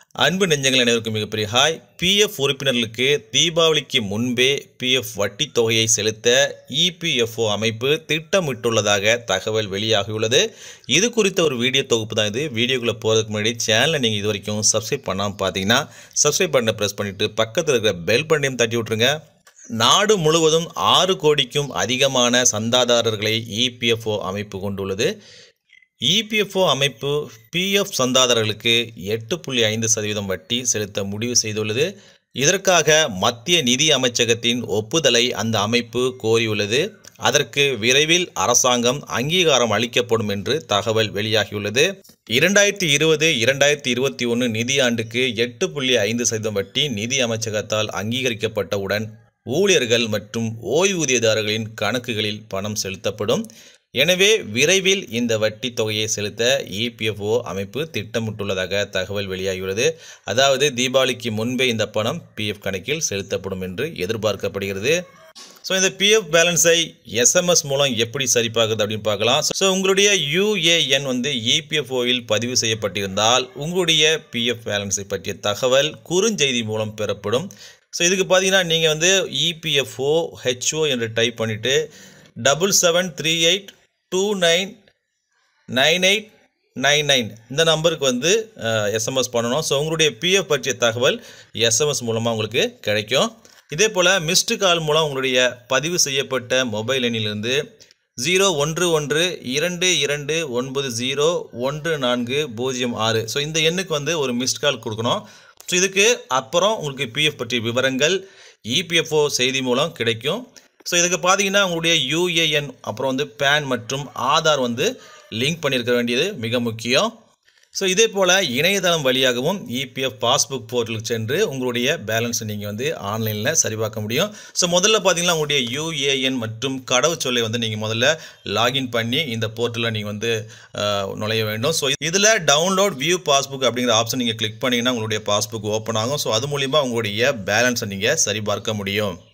அன்பு நெஞ்சங்கள் அனைவருக்கும் மிகப்பெரிய ஹாய். பிஎஃப் உறுப்பினர்களுக்கு தீபாவளிக்கு முன்பே பிஎஃப் வட்டி தொகையை செலுத்த இபிஎஃப்ஓ அமைப்பு திட்டமிட்டுள்ளதாக தகவல் வெளியாகியுள்ளது. இது குறித்த ஒரு வீடியோ தொகுப்பு தான் இது. வீடியோக்குள்ளே போகிறதுக்கு முன்னாடி சேனலை நீங்கள் இது வரைக்கும் சப்ஸ்கிரைப் பண்ணாமல் பார்த்தீங்கன்னா சப்ஸ்கிரைப் பட்டனை ப்ரெஸ் பண்ணிவிட்டு பக்கத்தில் இருக்கிற பெல் பட்டனையும் தட்டி விட்ருங்க. நாடு முழுவதும் 6 கோடிக்கும் அதிகமான சந்தாதாரர்களை இபிஎஃப்ஓ அமைப்பு கொண்டுள்ளது. இபிஎஃப்ஓ அமைப்பு பிஎஃப் சந்தாதாரர்களுக்கு 8.5% வட்டி செலுத்த முடிவு செய்துள்ளது. இதற்காக மத்திய நிதி அமைச்சகத்தின் ஒப்புதலை அந்த அமைப்பு கோரியுள்ளது. அதற்கு விரைவில் அரசாங்கம் அங்கீகாரம் அளிக்கப்படும் என்று தகவல் வெளியாகியுள்ளது. 2020-2021 நிதியாண்டுக்கு 8.5% வட்டி நிதி அமைச்சகத்தால் அங்கீகரிக்கப்பட்டவுடன் ஊழியர்கள் மற்றும் ஓய்வூதியதாரர்களின் கணக்குகளில் பணம் செலுத்தப்படும். எனவே விரைவில் இந்த வட்டி தொகையை செலுத்த இபிஎஃப்ஓ அமைப்பு திட்டமிட்டுள்ளதாக தகவல் வெளியாகியுள்ளது. அதாவது தீபாவளிக்கு முன்பே இந்த பணம் பிஎஃப் கணக்கில் செலுத்தப்படும் என்று எதிர்பார்க்கப்படுகிறது. ஸோ இந்த பிஎஃப் பேலன்ஸை எஸ்எம்எஸ் மூலம் எப்படி சரிபார்க்குறது அப்படின்னு பார்க்கலாம். ஸோ உங்களுடைய யுஏஎன் இபிஎஃப்ஓவில் பதிவு செய்யப்பட்டிருந்தால் உங்களுடைய பிஎஃப் பேலன்ஸை பற்றிய தகவல் குறுஞ்செய்தி மூலம் பெறப்படும். ஸோ இதுக்கு பார்த்தீங்கன்னா நீங்கள் இபிஎஃப்ஓ ஹெச்ஓ என்று டைப் பண்ணிவிட்டு 7738299899 இந்த நம்பருக்கு எஸ்எம்எஸ் பண்ணணும். ஸோ உங்களுடைய பிஎஃப் பற்றிய தகவல் எஸ்எம்எஸ் மூலமாக உங்களுக்கு கிடைக்கும். இதே போல் மிஸ்டு கால் மூலம் உங்களுடைய பதிவு செய்யப்பட்ட மொபைல் எண்ணிலிருந்து 011229014006. ஸோ இந்த எண்ணுக்கு ஒரு மிஸ்டு கால் கொடுக்கணும். ஸோ இதுக்கு அப்புறம் உங்களுக்கு பிஎஃப் பற்றிய விவரங்கள் இபிஎஃப்ஓ செய்தி மூலம் கிடைக்கும். ஸோ இதுக்கு பார்த்தீங்கன்னா உங்களுடைய யுஏஎன் அப்புறம் பேன் மற்றும் ஆதார் லிங்க் பண்ணியிருக்க வேண்டியது மிக முக்கியம். ஸோ இதே போல் இணையதளம் வழியாகவும் இபிஎஃப் பாஸ்புக் போர்ட்டலுக்கு சென்று உங்களுடைய பேலன்ஸை நீங்கள் ஆன்லைனில் சரிபார்க்க முடியும். ஸோ முதல்ல பார்த்தீங்கன்னா உங்களுடைய யுஏஎன் மற்றும் கடவுச்சொல்லை நீங்கள் முதல்ல லாகின் பண்ணி இந்த போர்ட்டலில் நீங்கள் நுழைய வேண்டும். ஸோ இதில் டவுன்லோட் வியூ பாஸ்புக் அப்படிங்கிற ஆப்ஷன் நீங்கள் கிளிக் பண்ணிங்கன்னா உங்களுடைய பாஸ்புக் ஓப்பன் ஆகும். ஸோ அது மூலிமா உங்களுடைய பேலன்ஸை நீங்கள் சரிபார்க்க முடியும்.